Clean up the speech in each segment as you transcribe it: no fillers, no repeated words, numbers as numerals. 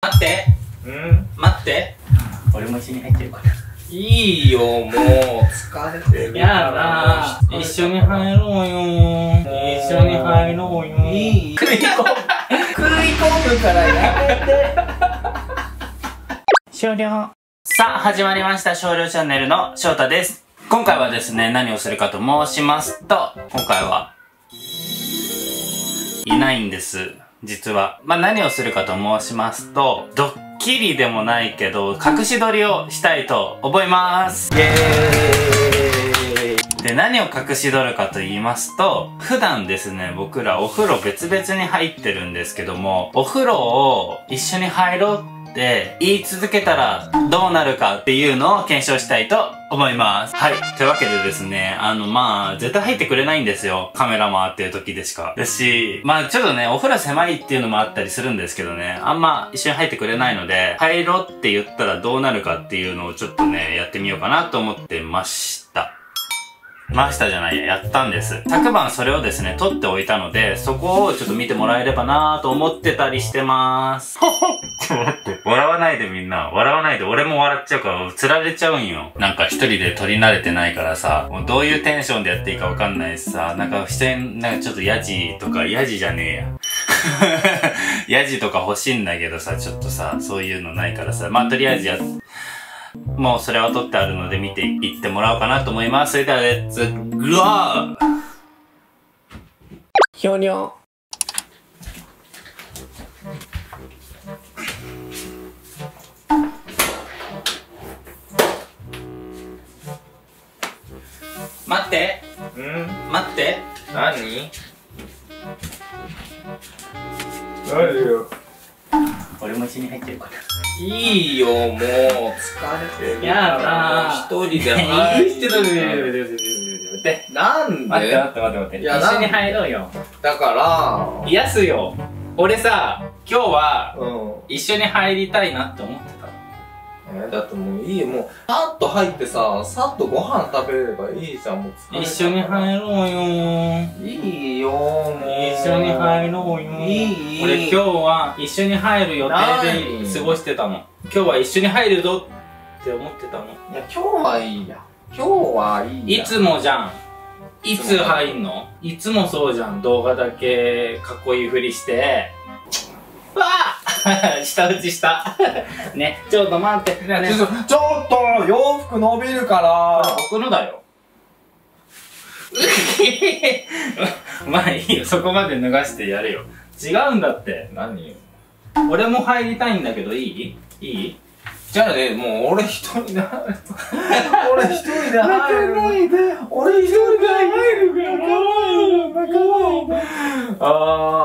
待って。待って。俺も一緒に入ってるから。いいよ、もう。疲れてる。やだー。一緒に入ろうよ。一緒に入ろうよ。いい。食い込むからやめて。終了。さあ、始まりました。少量チャンネルの翔太です。今回はですね、何をするかと申しますと、今回は、いないんです。実は。何をするかと申しますと、ドッキリでもないけど、隠し撮りをしたいと思います。イエーイ。で、何を隠し撮るかと言いますと、普段ですね、僕らお風呂別々に入ってるんですけども、お風呂を一緒に入ろうって言い続けたらどうなるかっていうのを検証したいと思います。はい。というわけでですね、絶対入ってくれないんですよ。カメラ回ってる時でしか。だし、ちょっとね、お風呂狭いっていうのもあったりするんですけどね、あんま一緒に入ってくれないので、入ろうって言ったらどうなるかっていうのをちょっとね、やってみようかなと思ってました。やったんです。昨晩それをですね、撮っておいたので、そこをちょっと見てもらえればなーと思ってたりしてまーす。ちょっと待って。笑わないでみんな。笑わないで。俺も笑っちゃうから、釣られちゃうんよ。なんか一人で撮り慣れてないからさ、もうどういうテンションでやっていいかわかんないしさ、なんかちょっとヤジとか、ヤジじゃねえや。ヤジとか欲しいんだけどさ、ちょっとさ、そういうのないからさ、とりあえずもうそれは撮ってあるので見ていってもらおうかなと思います。それではレッツゴー。ひょにょ。待って。待って。何よ。俺も一緒に入ってるから。いいよ、もう。疲れてる。やだー。一人で入ってる。なんで？待って。一緒に入ろうよ。だから、癒すよ。俺さ、今日は、一緒に入りたいなって思ってた。だってもういいよ、もう、さっと入ってさ、さっとご飯食べればいいじゃん、もう疲れてる。一緒に入ろうよ。いいよ、もう。一緒に入ろうよ。俺今日は一緒に入る予定で過ごしてたの。今日は一緒に入るぞって思ってたの。いや、今日はいいや。今日はいいや。いつもじゃん。いつ入んの？いつもそうじゃん。動画だけかっこいいふりして。わあ舌打ちした。ね、ちょっと待って。ちょっと洋服伸びるから。僕のだよ。いいよ、そこまで脱がしてやるよ。違うんだって。何よ。俺も入りたいんだけど、いい？じゃあね、もう俺一人で入る。俺一人で入る。俺一人で入るから。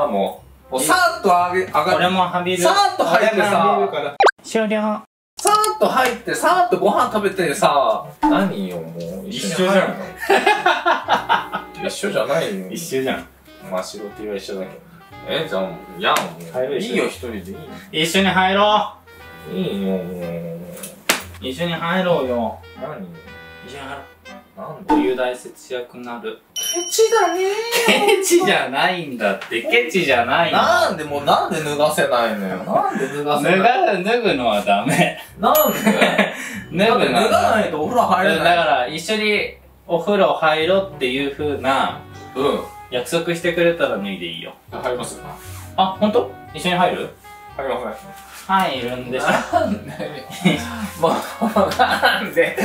もうさーっと上がる。俺も浴びる。さーっと入ってさ。終了。さーっと入って、さーっとご飯食べてさ。何よ、もう。一緒じゃん。一緒じゃないよ。一緒じゃん。仕事は一緒だけど。じゃあもう、いや、もう。いいよ、一人でいい。一緒に入ろう。いいよ、もう。一緒に入ろうよ。何？一緒に入ろう。なんで？お湯大節約なる。ケチだねー。ケチじゃないんだって。ケチじゃないの。なんで脱がせないのよ。なんで脱がせないの？脱ぐのはダメ。なんで？脱がないとお風呂入れない。だから一緒にお風呂入ろうっていう風な約束してくれたら脱いでいいよ。入りますよ。あ、ほんと？一緒に入る？入りません。入るんでしょ。なんでもう、なんで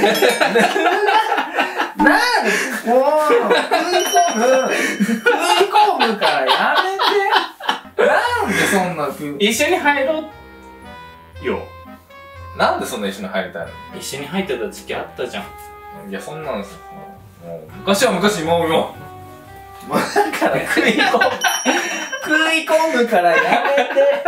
もう、食い込むからやめて。なんでそんな一緒に入ろうよ。なんでそんな一緒に入りたいの？一緒に入ってた時期あったじゃん。いや、そんなんですよ。もう昔は昔、もうよ。だから食い込むからやめて。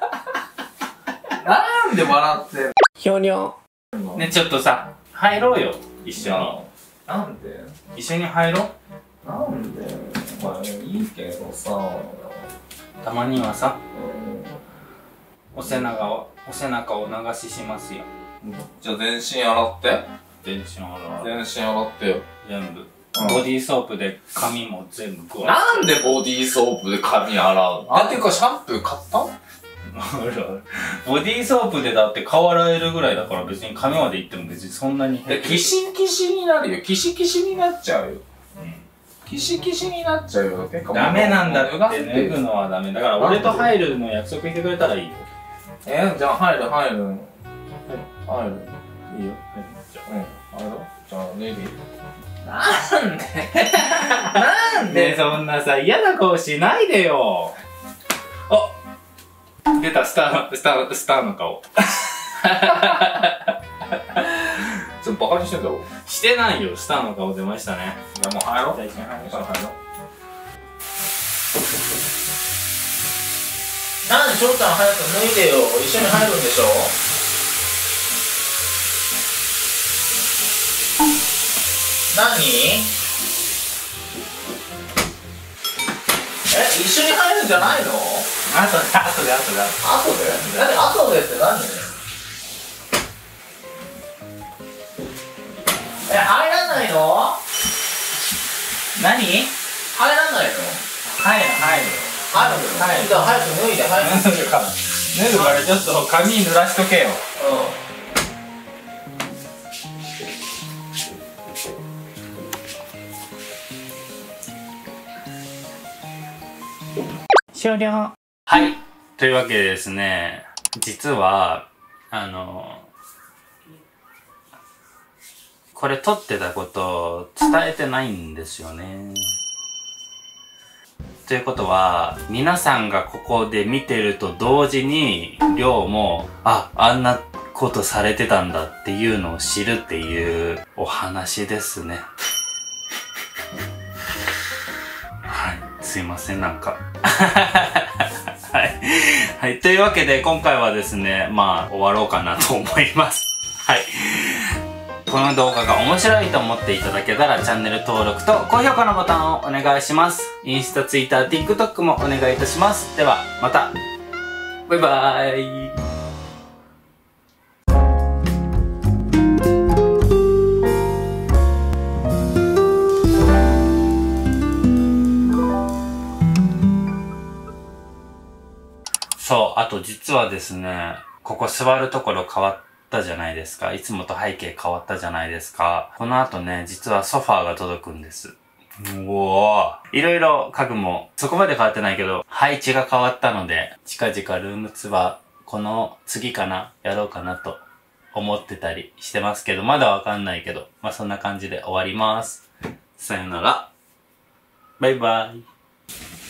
なんで笑ってんの？ひょにょ。ね、ちょっとさ、入ろうよ。一緒に。なんで？一緒に入ろう。なんで？いいけどさ。たまにはさ、お背中を流しますよ。じゃあ全身洗って。全身洗ってよ。全部。ボディーソープで髪も全部なんでボディーソープで髪洗うの？っていうかシャンプー買った？ あるある。ボディーソープでだって顔洗えるぐらいだから別に髪までいっても別にそんなに。 キシキシになるよ。キシキシになっちゃうよ。キシキシになっちゃうよ。 ダメなんだって、脱ぐのはダメ。だから俺と入るの約束してくれたらいいよ。 じゃあ入る。いいよ。入る。入ろう。じゃあ脱いでいい？なんでそんなさ、嫌な顔しないでよ。あ、出た、スターの顔。 ちょっとバカにしてんだろ。 してないよ、スターの顔出ましたね。 じゃあもう入ろう。 じゃあ一緒に入ろう。 なんで翔ちゃん早く脱いでよ。一緒に入るんでしょ。何？一緒に入るんじゃないの？ 後で。 後でって何？入らないの？ 何？ 入らないの？ 入る。 じゃあ早く脱いで、 脱ぐからちょっと髪濡らしとけよ。終了。はい。というわけでですね、実は、これ撮ってたことを伝えてないんですよね。ということは、皆さんがここで見てると同時に、りょうも、あんなことされてたんだっていうのを知るっていうお話ですね。はい。すいません、なんか。はい。はい。というわけで、今回はですね、終わろうかなと思います。はい。この動画が面白いと思っていただけたらチャンネル登録と高評価のボタンをお願いします。インスタ、ツイッター、TikTok もお願いいたします。では、また。バイバーイ。そう、あと実はですね、ここ座るところ変わったじゃないですか。いつもと背景変わったじゃないですか。この後ね、実はソファーが届くんです。いろいろ家具もそこまで変わってないけど、配置が変わったので、近々ルームツアー、この次かな、やろうかなと思ってたりしてますけど、まだわかんないけど、そんな感じで終わります。さよなら。バイバイ。